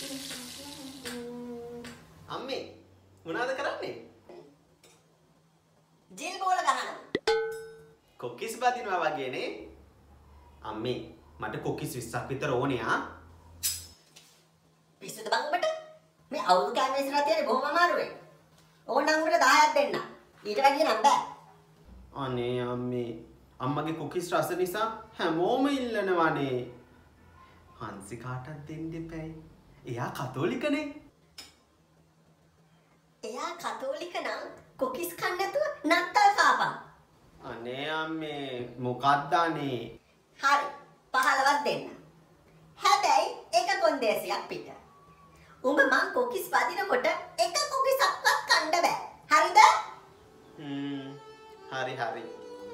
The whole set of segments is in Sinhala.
අම්මේ මොනවද කරන්නේ? ජිල් බෝල ගහනවා. කොකිස් බදිනවා වගේනේ. අම්මේ මට කොකිස් 20ක් විතර ඕනේ ආ. පිස්සුද බං ඔබට? මේ අවුරුදු කෑම ඉස්සරහ තියන්නේ බොහොම අමාරුයි. ඕනනම් උඹට 10ක් දෙන්න. ඊට වැඩිය නම් බෑ. අනේ අම්මේ අම්මගේ කොකිස් රස නිසා හැමෝම ඉල්ලනවනේ. හංසිකාටත් දෙන්න දෙපැයි. එයා කතෝලිකනේ. එයා කතෝලික නම් කොකිස් කන්න නැතුව නත්තල් කාපන්. අනේ අම්මේ මොකක්ද අනේ? හරි 15ක් දෙන්න. හැබැයි එක කොන්දේසියක් පිට. උඹ මං කොකිස් වදිනකොට එක කොකිසක්වත් කන්න බෑ. හරිද? හරි.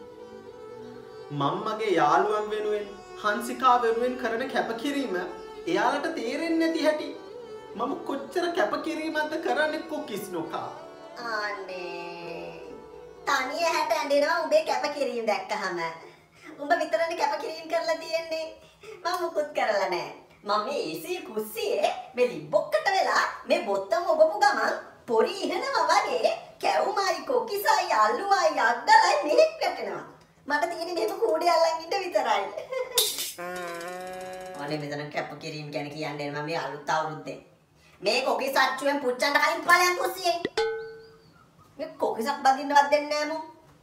මම්මගේ යාළුවන් වෙනුවෙන් හංසිකා වෙනුවෙන් කරන කැපකිරීම එයාලට තේරෙන්නේ නැති හැටි මම කොච්චර කැපකිරීමක්ද කරන්නේ කොකිස් නොකා. අනේ තනිය හැට ඇඬෙනවා උඹේ කැපකිරීම දැක්කහම. උඹ විතරනේ කැපකිරීම කරලා තියෙන්නේ. මම මුකුත් කරලා නැහැ. මම මේ AC කුස්සියේ මේ ලිබ්බොක්කට වෙලා මේ බොත්තම ඔබපු ගමන් පොරි ඉහනවා වගේ කැවුමයි කොකිසයි අල්ලුවයි අද්දලයි මෙහෙක් වැටෙනවා. මට තියෙන්නේ මේක කූඩේ අල්ලන් ඉන්න විතරයි. අනේ මෙතන කැපකිරීම ගැන කියන්නේ මම මේ අලුත් අවුරුද්දේ. මේ කොකිස් අච්චුවෙන් පුච්චන්න කලින් ඵලයන් කුස්සියේ. මේ කොකිසක් බදින්නවත් දෙන්නේ නැහැ මෝ.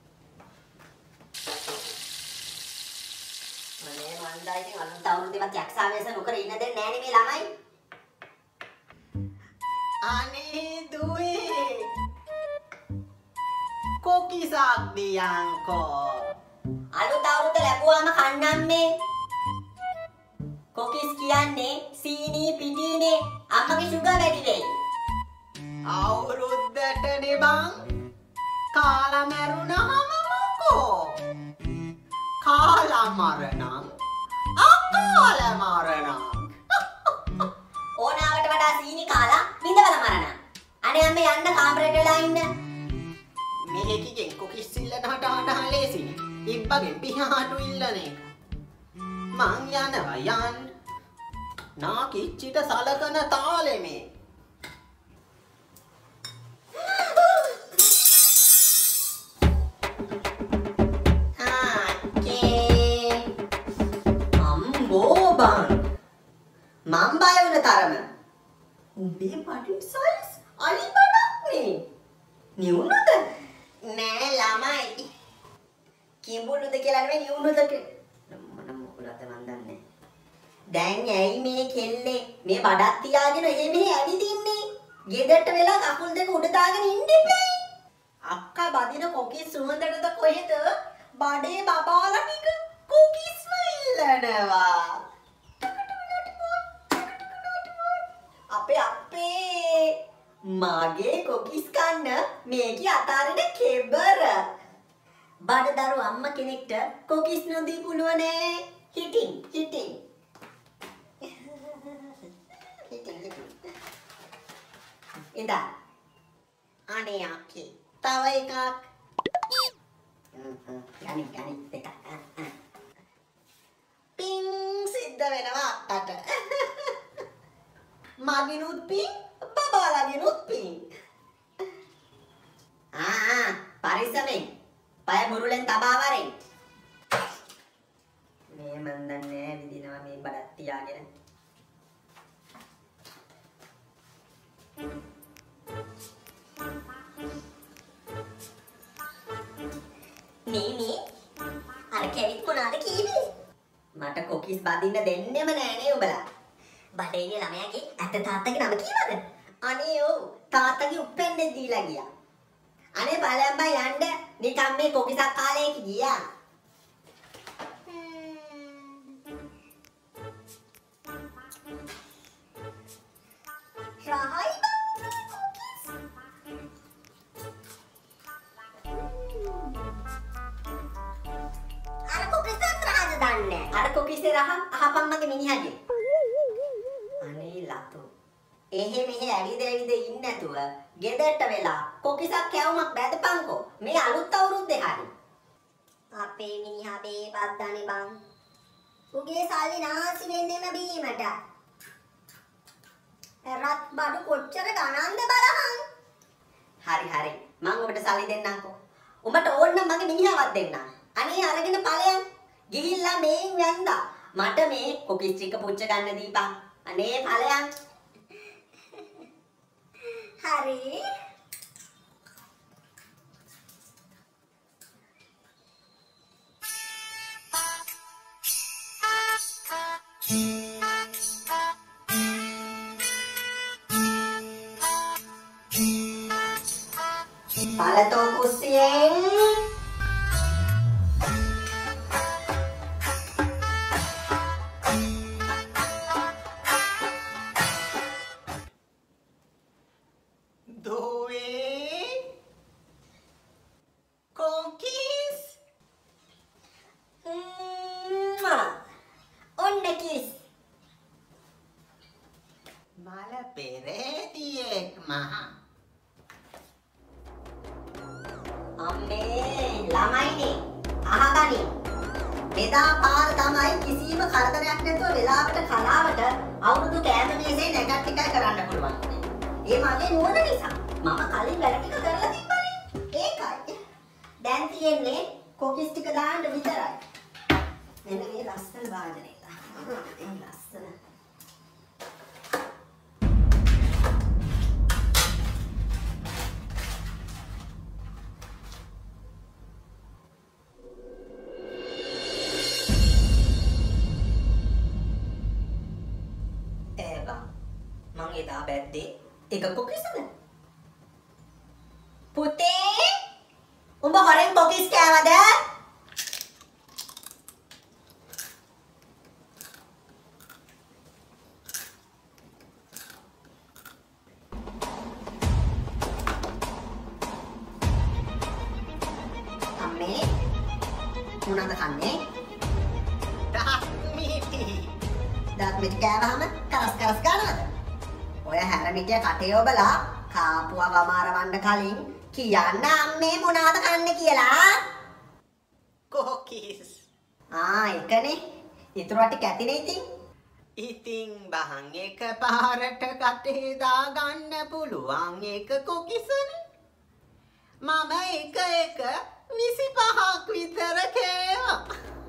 මනේ මන්දා ඉතින් අලුත් අවුරුද්දේවත් යක්ෂාවේශ නොකර ඉන්න දෙන්නේ නැහැ නේ මේ ළමයි. අනේ දුවේ කොකිසක් දියන්කෝ. අලුත් අවුරුද්ද ලැබුවාම කන්නම් මේ. කොකිස් කියන්නේ සීනි පිටිනේ අම්මගේ සුගර් වැඩි වෙයි. අවුරුද්දටනේ බං කාලා මැරුණාම මොකෝ? කාලා මරණම් අකාල මරණම්. ඕනාවට වඩා සීනි කාලා බිඳවල මරණම්. අනේ අම්මේ යන්න කාමරේට වෙලා ඉන්න. මේකකින් කොකිස් ඉල්ලනහට ආඩහන් ලේසිනේ. ඉබ්බගෙන් පියාටු ඉල්ලන එක. මං යනවා යන්න. නාකිච්චිට සලකන තාලෙමේ. අම්බෝ බං. මං බය වුණ තරම. උඹේ පටින් සයිස් අලි බඩක් නේ. නියුණුද? නෑ ළමයි. කිඹුලුද කියලා නෙමෙයි නියුණුද කියලා. මොන මොකලද මන් දන්නේ. දැන් ඇයි මේ කෙල්ලේ මේ බඩක් තියාගෙන මෙහෙ ඇවිදින්නේ? ගෙදරට වෙලා කකුල් දෙක උඩ දාගෙන ඉන්න ඉපේ. අක්කා බදින කොකිස් සුවඳටද කොහෙද? බඩේ බබාලා ටික කොකිස්ම ඉල්ලනවා. අපේ මගේ කොකිස් කන්න මේකේ අතාරින කෙබර. බඩදරු අම්මා කෙනෙක්ට කොකිස් නොදී පුළුවනේ. හිටින්. ඉඳා. අනේ අක්කේ. තව එකක්. යනි දෙක. පින් සිද්ධ වෙනවා අත්තට. මගිනුත් පින් බබාලගෙනුත් පින්. පරිස්සමෙන්. පය මුරුලෙන් තබා වරෙන්. මේ මන් දන්නේ විදිනවා මේ බඩක් තියාගෙන. මේ අර කෙවිත් මොනවාද කීවේ? මට කොකිස් බදින්න දෙන්නෙම නෑනේ උඹලා. බඩේගේ ළමයාගේ ඇත්ත තාත්තගේ නම කීවද? අනේ ඔව් තාත්තගේ උප්පෙන්දේ දීලා ගියා. අනේ බලන්න බා යන්න නිකන් මේ කොකිසක් කාලේක ගියා. රහයි කොකිස්. අර කොකිස් රහද දන්නේ. අර කොකිසේ රහ අහපන් මගේ මිනිහගේ. අනේ ලතු. එහෙ මෙහෙ ඇවිද ඉන්න නැතුව ගෙදරට වෙලා කොකිසක් කැවුමක් බැදපන්කෝ. මේ අලුත් අවුරුද්දේ හරි. අපේ මිනිහා බේපත් දනේ බං. උගේ සල්ලි නාසි වෙන්නෙම බීමට. බඩු කොච්චර ගණන්ද බලහන්. හරි මං ඔබට සල්ලි දෙන්නම්කෝ. උඹට ඕන නම් මගේ මිනිහාවත් දෙන්නම්. අනේ අරගෙන ඵලයන්. ගිහිල්ලා මේන් වැන්දා. මට මේ කුකිස් ටික පුච්ච ගන්න දීපන්. අනේ ඵලයන්. හරි. Palato kusing. Cookies. Onne kiss. Mala perediek maha. අම්මේ ළමයිනේ අහගනි මෙදා පාර තමයි කිසිම කරදරයක් නැතුව වෙලාවට කලාවට අවුරුදු කෑම මේසේ නැගත් ටිකයි කරන්න පුළුවන්. ඒ මගේ නුවණ නිසා මම කලින් වැඩ ටික කරලා තිබ්බනේ. ඒකයි. දැන් තියෙන්නේ කොකිස් ටික දාන්න විතරයි. මෙන්න මේ ලස්සන වාදනය. ලස්සන. මං එදා බැද්දේ එක කොකිස්ද? පුතේ උඹ හොරෙන් කොකිස් කෑවද? අම්මේ මොනවද කන්නේ? දත් මිටි කෑවහම කරස් ගන්නවද? ඔය හැරමිටිය කටේ ඔබලා කාපුවා වමාරවන්න කලින් කියන්න අම්මේ මොනවද කන්නේ කියලා. Cookies. ඒකනේ. ඊටු ටික ඇතිනේ ඉතින්. ඉතින් බහන් එක පාරට කටේ දාගන්න පුළුවන් එක කොකිසනේ. මම එක 25ක් විතර කෑවා.